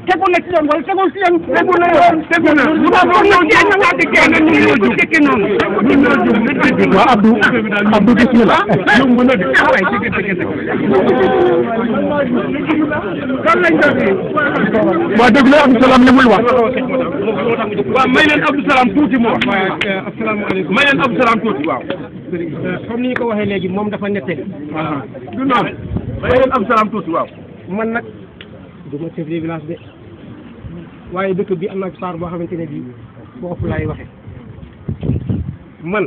tegu na ci yoon wala tegul ci yoon tegu na yoon tegu na lu ma ko ñëw ci nga di kenn ñu ñoo jub tekki noonu ñu ñoo jub wa Abdou bismillah yomb na di way ci tekki kan lañ def wa déglu Abdou Salam li muy wax wa may leen Abdou Salam tuuti mo wax assalamu alaykum may leen Abdou Salam tuuti waaw comme ni ñu ko waxee léegi moom dafa nettali du noonu may leen Abdou Salam tuuti waaw man nag du ma chef de village de waaye dëkk bi am na saar boo xamante ne bii foofu laay waxe man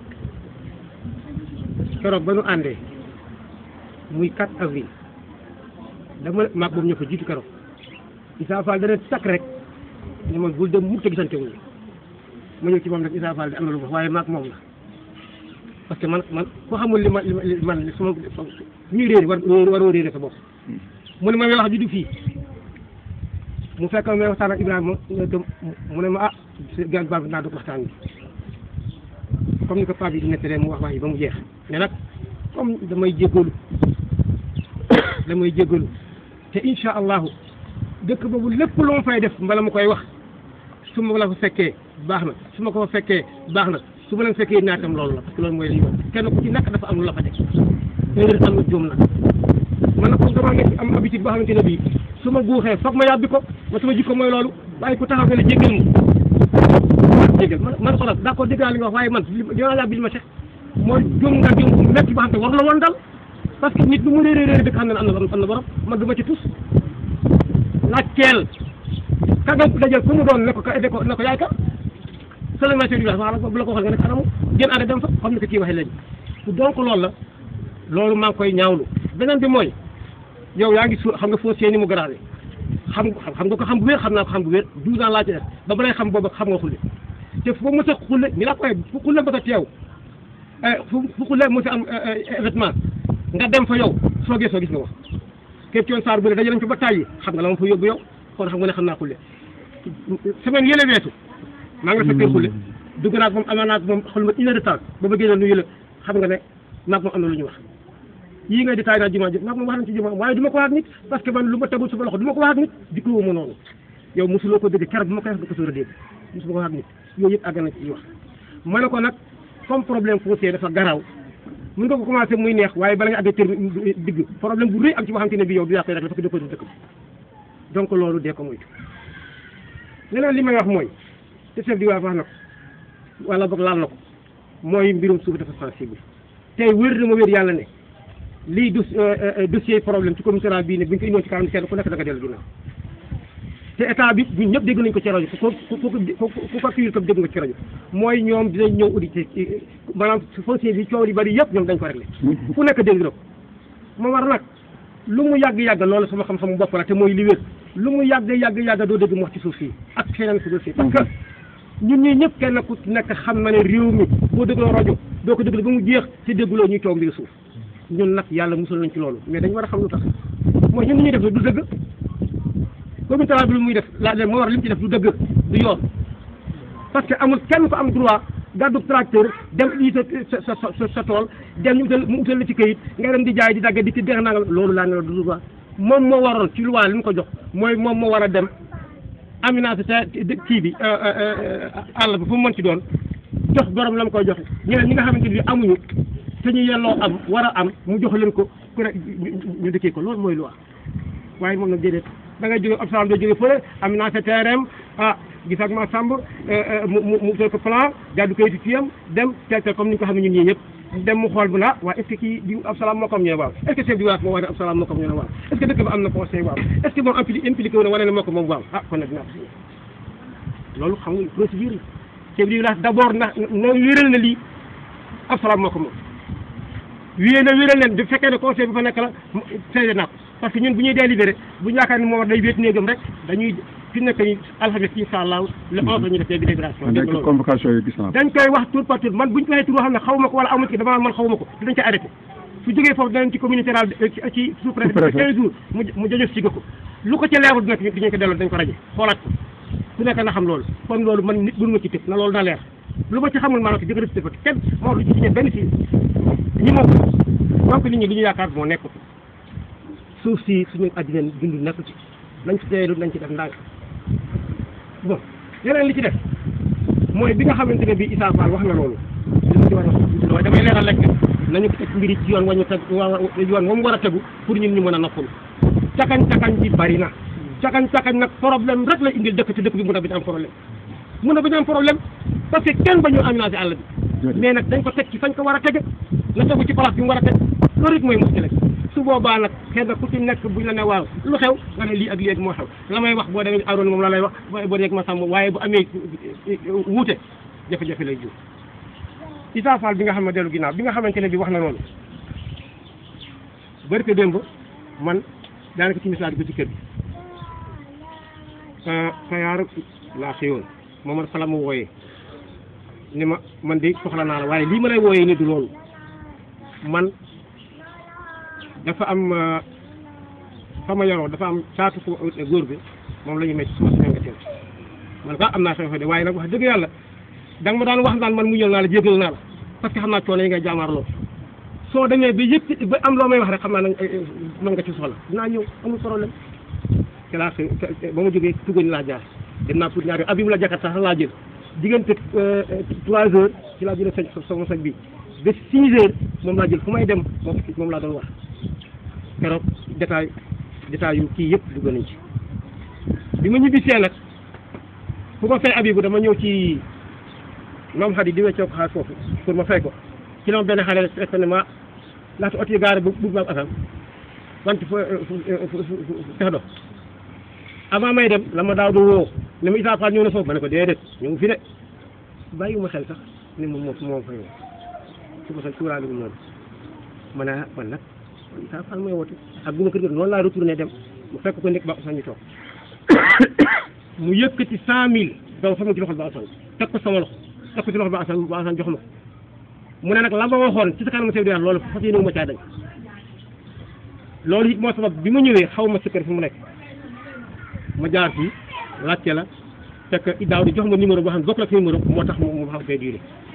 keroog ba nu àndee muy 4 avril dama maag boobu ñoo ko jiitu keroog Issa Fall dana takk rek ne man bul dem mukk te gisante wuñu ma ñëw ci moom nag Issa Fall di am na lu ma waaye maag moom la parce que man ko xamul li man sama ñuy réer waroo réere sa bopp mu ne ma wax ju du fii mu fekk may waxtaan ak Ibrahima mu ne ma ah gan baab naa dog waxtaan bi comme ni ko paa bi di nettalee mu wax yi ba mu jeex ne nag comme damay jéggalu te insha allahu dëkk boobu lépp lu ma fay def mbala ma koy wax su ma la fa fekkee baax na su ma ko fa fekkee baax na su ma leen fekkee naatam loolu la parce que loolu mooy li yoon kenn ku ci nekk dafa am lu la fa teg léegi am na juum na man nag comme damaa nekk am habitude boo xamante ne bii su ma guuxee foog ma yàbbi ko ma sama jikko mooy loolu waaye ku taxaw ne jéggal man xoolal d'accord dégg naa li nga wax waaye man dinaa yàbbi li ma seq mooy juum nga juum bu métti boo xam ne war la woon dal parce que nit lu mu réeréer dëkk xam ne am na borom man du ma ci tus laajteel ka nga dajal ku mu doon ne ko yaay kan seulement chef du village wax bu la ko waxal nga nekk anamu gën ànd dem fa comme ni ko kii waxee léegi donc loolu la loolu maa ngi koy ñaawlu beneen bi mooy yow yaa ngi xam nga foncier ni mu grave xam nga ko xam bu wér xam naa ko xam bu wér 12 ans laa ci def ba ba lay xam boobu xam nga xulle te fu mos a xulle ni laa koy fu xulle ba sa teew fu xulle mos a am événement nga dem fa yow soo gis nga wax képp ci woon saar bu ne daje nañ ko ba tàyyi xam nga la ma fa yóbbu yow kon xam nga ne xam naa xulle semaine yële weesu maa ngi la fekkee xulle dugg naa ak moom amaa naa ak moom xol ma 1 heure de temps ba ba génnoon nuyu la xam nga ne maag moom am na lu ñu wax yii ngay détaillé naa jumaa ji maag moom wax nañ ci jumaa waaye du ma ko wax ak nit parce que man lu ma tegul sama loxo du ma ko wax ak nit di ko ma noonu yow mosuloo ko dégg keroog bu ma koy wax da ko sóor a dégg mosuma ko wax ak nit yooyu yëpp àgg na ci wax ma ne ko nag comme problème foncier dafa garaaw mën nga ko commencé muy neex waaye bala nga àggee terme digg problème bu rëy am ci boo xamante ne bii yow du yaa koy rek dafa ko dëppoo dëkk donc loolu dee ko moytu leneen li may wax mooy te chef di wax na ko wala boog laal na ko mooy mbirum suuf dafa sensible tey wér na ma wér yàlla ne lii dossier problème ci commissariat bii ne bu ñu ko indiwoon ci kanam kenn ku nekk da nga dellu ginnaaw te état bi ñun ñëpp dégg nañ ko ci rajo ku ko fiir ko dégg nga ci rajo mooy ñoom dinañ ñëw audité maanaam foncier bi coow li bari yëpp ñoom dañ ko réglé fu nekk dégg na ko ma war nag lu mu yàgg-yàgg loolu sama xam-xamu bopp la te mooy li wér lu mu yàgg doo dégg mu wax ci suuf fii ak feneen su dossier parce que ñun ñii ñëpp kenn ku nekk xam na ne réew mi boo dégloo rajo doo ko déglu ba mu jeex te dégguloo ñuy coow mbiri suuf ñun nag yàlla musul nañ ci loolu mais dañ war a xam lu tax mooy ñun ñuy def du dëgg commissariat bi lu muy def laa leen moo war li mu ci def du dëgg du yoon parce que amul kenn ko am droit gàddu tracteur dem lii sa tool dem ñu mu utal la ci këyit nga dem di jaay di dagg di ci dex nangal loolu laa ne la du droit moom moo waroon ci loi li mu ko jox mooy moom moo war a dem aménagé kii bi àll bi fu mu mën ci doon jox borom la mu koy joxe ñeneen ñi nga xamante ni amuñu te ñu yelloo am war a am mu jox leen ko ku ne ñu dëkkee ko loolu mooy loi waaye moom nag déedéet da ngay jóge observation doo jóge fële aménagé terrain gis ak ma sàmb mu utal ko plan gàddu kayitu ci yam dem teel comme ni ñu ko xam ne ñun ñii ñëpp dem mu xool bu naa waaw est ce que kii di Absalam moo ko am ñu ne waaw est ce que chef du village moo wax ne Absalam moo ko am ñu ne waaw est ce que dëkk ba am na conseil waaw est ce que moom impliqué wu na wane ne moo ko moom waaw kon nag dinaa ko signé loolu xam nga procédure yi chef du village d' abord na wéral na lii Absalam moo ko moom wéral leen bu fekkee ne conseil bi fa nekk la seede naa ko parce que ñun bu ñuy délibéré bu ñu yaakaar ne moom day wéet néegam rek dañuy fi nekk ni alxames incha allah le 11 la ñuy def délibération. convocation yi gis naa dañ koy wax tour par tour man bu ñu ko waxee tur boo xam ne xaw ma ko wala amu ci dama man xaw ma ko te dañ koy arrêté su jógee foofu danañ ci communauté rurale ci sous préfet 15 jours mu jëjëf si ko lu ko ca leerul dinañ ko delloo dañ ko raje xoolaat ko ku nekk na xam loolu kon loolu man nit mënu ma ci tëb na loolu na leer lu ma ci xamul maanaam jëkk rëfté fa kenn moo lu ci signé benn si ñi moom donc nit ñi li ñu yaakaar moo nekk suuf si suñu addina dund nekk ci nañ ci teelu nañ ci def ndànk bon yeneen li ci def mooy bi nga xamante ne bii Issa Fall wax na loolu li ma ci war a wax damay leeral rek ne nañu ko teg mbiri ci yoon wañu teg yoon wa mu war a tegu pour ñun ñu mën a noppalu cakañ bi bari na cakañ nag problème rek la indil dëkk ci dëkk bi mun a bañ am problème mun a bañ am problème parce que kenn bañu aménagé àll bi mais nag dañ ko teg ci fañ ko war a tege na tegu ci place bi mu war a teg loolu it mooy muskile su boobaa nag xëy na ku ci nekk buñ la ne waaw lu xew nga ne lii ak lii ak moo xew la may wax boo demee Aroon moom la lay wax boo nekk ma sàmm waaye bu amee wuute jafe-jafe lay jur Issa Fall bi nga xam ne dellu ginnaaw bi nga xamante ne bi wax na loolu barke démb man daanaka ci misaal bi ci kër gi Kayaar laa xëyoon moom man fa la ma wooyee ni ma man de soxla naa la waaye lii ma lay wooyee ni du loolu man dafa am fa ma yoroo dafa am saatu góor bi moom la ñu may suma sangateen man ka am naa xew de waaye nag wax dëgg yàlla da nga ma daan wax naan man muñal naa la jégal naa la parce que xam naa coono yi ngay jaamaarloo soo demee ba yëpp ba am loo may wax rek xam naa nag mën nga ci soxla dinaa ñëw amul problème te laa xëy ba ma jógee Tugal laa jaar dem naa pour ñaari abim la jakat sax laa jël diggante 3 heures ci laa jëlee sama sag bi ba 6 heures moom laa jël fu may dem moom laa doon wax keroog détail yu kii yëpp dugg nañ ci bi ma ñibbisee nag fu ma fay abibu dama ñëw ci maam Xadi di weccoo ko xaar foofu pour ma fay ko ci la ma benn xale rek ne ma laata oto yi gaare bu maam asan wante fex do avant may dem la ma daaw du woo ne ma Issa Fall ñëw na foofu ma ne ko déedéet ñëw fi de bàyyiwuma xel sax ni moom fa ñëw su ma xel suuraale bi noonu ma ne kon nag Issa Fall mooy woote ak bu ma kër ga noonu laa retourné dem mu fekk ko nekk ba Assane ñu toog mu yëkkati 100000 daw fa mu ci loxol ba Assane teg ko sama loxo teg ko ci loxol ba Assane jox ma ko mu ne nag la ma waxoon ci sa kanam Seydou Diagne loolu fas yéene ma caa dañ loolu it moo sabab bi ma ñëwee xaw ma sa kër fi mu nekk ma jaar fii laajte la fekk daaw di jox ma numéro boo xam ne bokk la numéro moo tax mu xaw fee diire